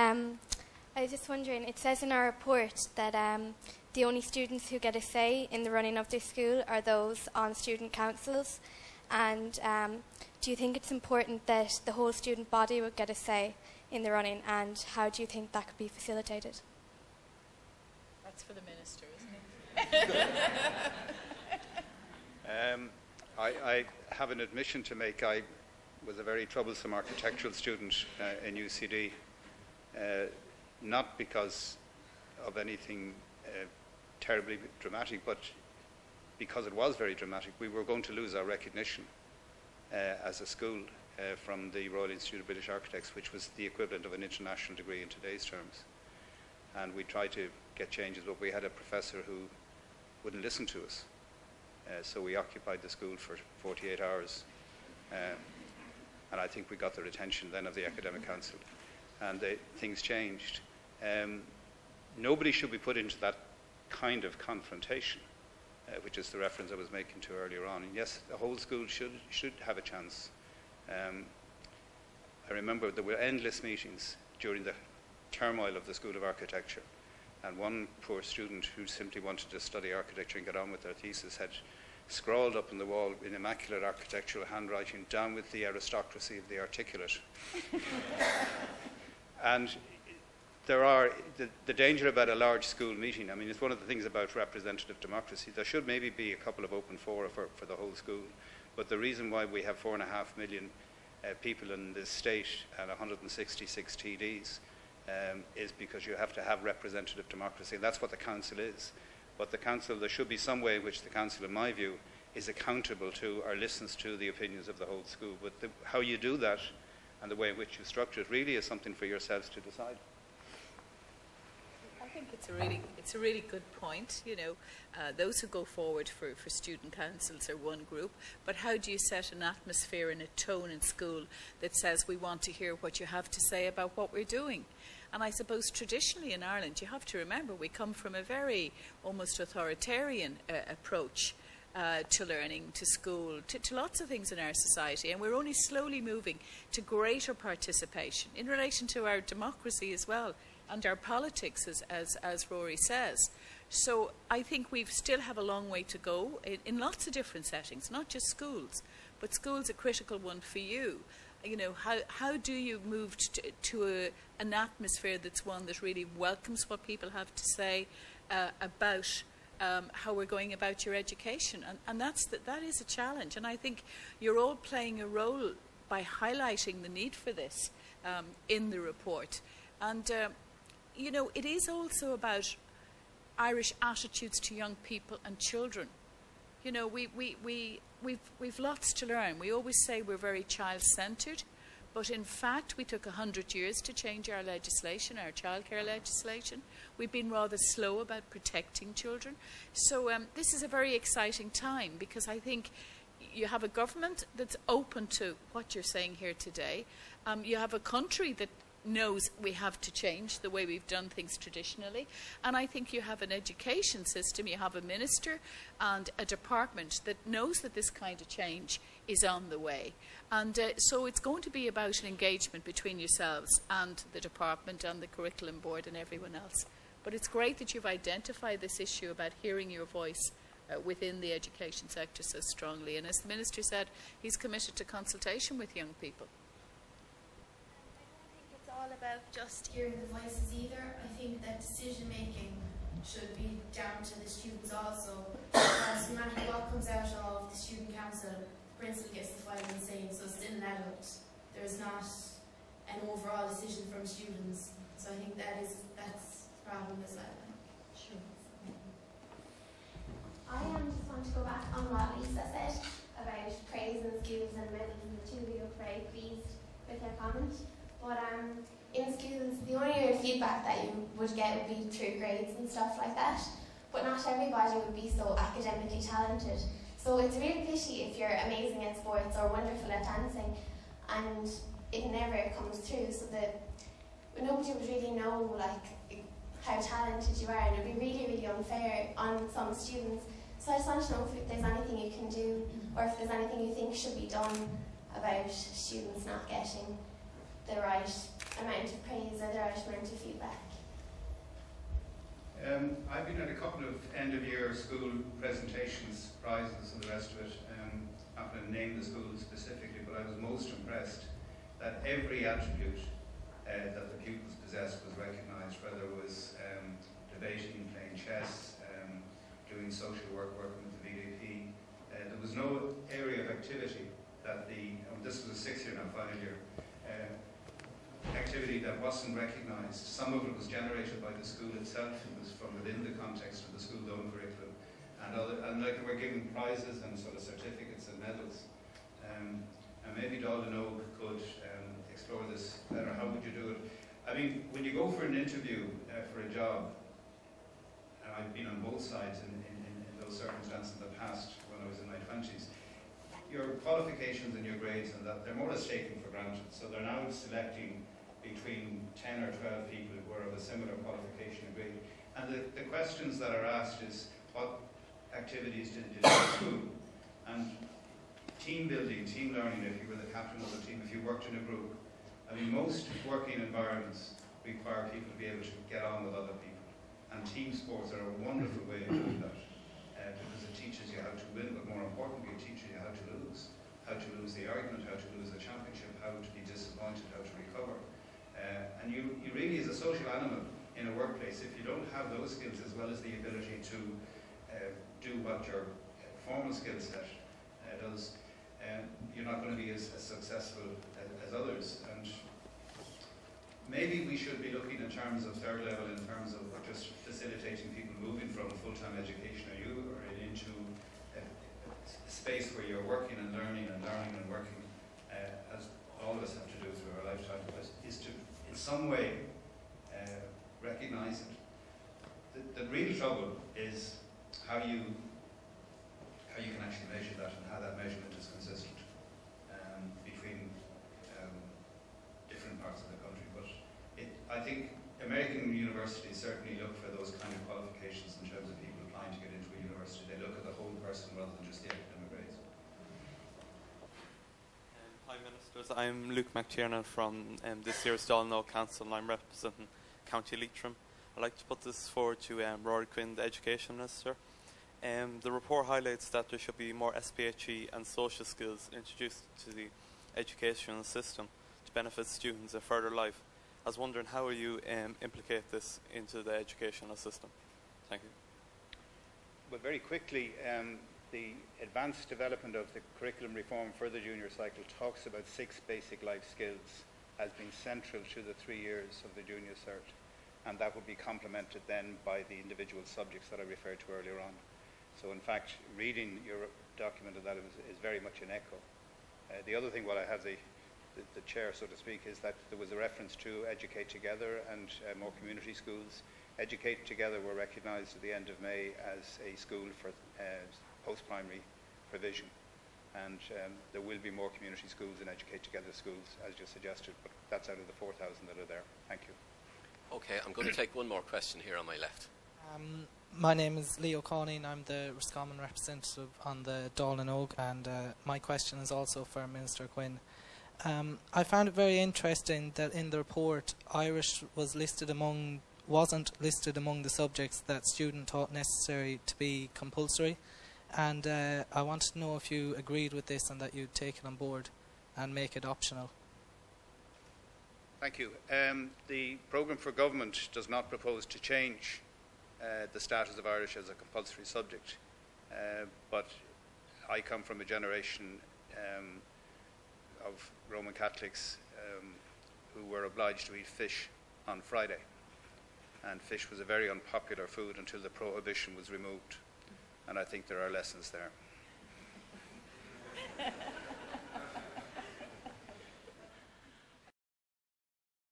I was just wondering, it says in our report that the only students who get a say in the running of this school are those on student councils. And do you think it's important that the whole student body would get a say in the running, and how do you think that could be facilitated? That's for the Minister, isn't it? I have an admission to make. I was a very troublesome architectural student in UCD, not because of anything terribly dramatic, but because it was very dramatic. We were going to lose our recognition as a school from the Royal Institute of British Architects, which was the equivalent of an international degree in today's terms. And we tried to get changes, but we had a professor who wouldn't listen to us. So we occupied the school for 48 hours. And I think we got the attention then of the Academic Council. And things changed. Nobody should be put into that kind of confrontation, which is the reference I was making to earlier on. And yes, the whole school should have a chance. I remember there were endless meetings during the turmoil of the School of Architecture, and one poor student who simply wanted to study architecture and get on with their thesis had scrawled up on the wall in immaculate architectural handwriting, "Down with the aristocracy of the articulate." And there are the danger about a large school meeting. I mean, it's one of the things about representative democracy. There should maybe be a couple of open fora for the whole school. But the reason why we have 4.5 million people in this state and 166 TDs is because you have to have representative democracy. And that's what the council is. But the council, there should be some way in which the council, in my view, is accountable to or listens to the opinions of the whole school. But how you do that and the way in which you structure it really is something for yourselves to decide. I think it's a really good point. You know, those who go forward for student councils are one group, but how do you set an atmosphere and a tone in school that says we want to hear what you have to say about what we're doing? And I suppose traditionally in Ireland, you have to remember, we come from a very almost authoritarian approach to learning, to school, to lots of things in our society, and we're only slowly moving to greater participation in relation to our democracy as well, and our politics, as Rory says. So I think we still have a long way to go in lots of different settings, not just schools, but school's a critical one for you. You know, how do you move to an atmosphere that's one that really welcomes what people have to say about how we're going about your education? And that is a challenge. And I think you're all playing a role by highlighting the need for this in the report. And you know, it is also about Irish attitudes to young people and children. You know, we've lots to learn. We always say we're very child-centred, but in fact we took 100 years to change our legislation, our childcare legislation. We've been rather slow about protecting children. So this is a very exciting time, because I think you have a government that's open to what you're saying here today. You have a country that knows we have to change the way we've done things traditionally, and I think you have an education system, you have a minister and a department that knows that this kind of change is on the way. And so it's going to be about an engagement between yourselves and the department and the curriculum board and everyone else. But it's great that you've identified this issue about hearing your voice within the education sector so strongly, and as the Minister said, he's committed to consultation with young people. About just hearing the voices either. I think that decision making should be down to the students also, because no matter what comes out of the student council, the principal gets the final say, so it's still an adult. There's not an overall decision from students, so I think that's the problem as well. Sure. I just want to go back on what Lisa said about praising schools and medals and the two. We look very pleased with her comment, but in schools, the only real feedback that you would get would be through grades and stuff like that, but not everybody would be so academically talented. So it's a real pity if you're amazing at sports or wonderful at dancing and it never comes through, so that nobody would really know like how talented you are, and it would be really, really unfair on some students. So I just want to know if there's anything you can do, or if there's anything you think should be done about students not getting the right amount of praise or the right amount of feedback? I've been at a couple of end-of-year school presentations, prizes and the rest of it. I'm not going to name the school specifically, but I was most impressed that every attribute that the pupils possessed was recognised, whether it was debating, playing chess, doing social work, working with the VDP. There was no area of activity that this was a 6th year, not final year, activity that wasn't recognised. Some of it was generated by the school itself. It was from within the context of the school's own curriculum. And like we're giving prizes and sort of certificates and medals. And maybe Dalton Oak could explore this better. How would you do it? I mean, when you go for an interview for a job, and I've been on both sides in those circumstances in the past when I was in my 20s, your qualifications and your grades and that, they're more or less taken for granted. So they're now selecting between 10 or 12 people who are of a similar qualification and grade. And the questions that are asked is, what activities did you do at school? And team building, team learning, if you were the captain of the team, if you worked in a group. I mean, most working environments require people to be able to get on with other people. And team sports are a wonderful way of doing that. Because it teaches you how to win, but more importantly, it teaches you how to lose. How to lose the argument, how to lose the championship, how to be disappointed, how to recover. And you really, as a social animal in a workplace, if you don't have those skills as well as the ability to do what your formal skill set does, you're not going to be as successful as others. And maybe we should be looking in terms of third level, in terms of just facilitating people moving from full-time education or into a space where you're working and learning and working, as all of us have to do through our lifetime, is to in some way recognise it. The real trouble is how you can actually measure that and how that measurement is consistent between different parts of the country. But I think American universities certainly look for those kind of qualifications in terms of people applying to get into a university. They look at the whole person rather than just the academic grades. Hi Ministers, I'm Luke McTiernan from this year's Dalnow Council, and I'm representing County Leitrim. I'd like to put this forward to Rory Quinn, the Education Minister. The report highlights that there should be more SPHE and social skills introduced to the educational system to benefit students in further life. I was wondering, how will you implicate this into the educational system? Thank you. Well, very quickly, the advanced development of the curriculum reform for the junior cycle talks about 6 basic life skills as being central to the 3 years of the junior cert, and that would be complemented then by the individual subjects that I referred to earlier on. So in fact, reading your document of that is very much an echo. The other thing, while I have the chair, so to speak, is that there was a reference to Educate Together and more community schools. Educate Together were recognised at the end of May as a school for post-primary provision, and there will be more community schools and Educate Together schools, as you suggested, but that's out of the 4,000 that are there. Thank you. Okay, I'm going to take one more question here on my left. My name is Leo Coney, and I'm the Roscommon representative on the Dáil and Óg, and my question is also for Minister Quinn. I found it very interesting that in the report, Irish wasn't listed among the subjects that students thought necessary to be compulsory, and I wanted to know if you agreed with this and that you'd take it on board and make it optional. Thank you. The programme for government does not propose to change the status of Irish as a compulsory subject, but I come from a generation of Roman Catholics who were obliged to eat fish on Friday, and fish was a very unpopular food until the prohibition was removed, and I think there are lessons there.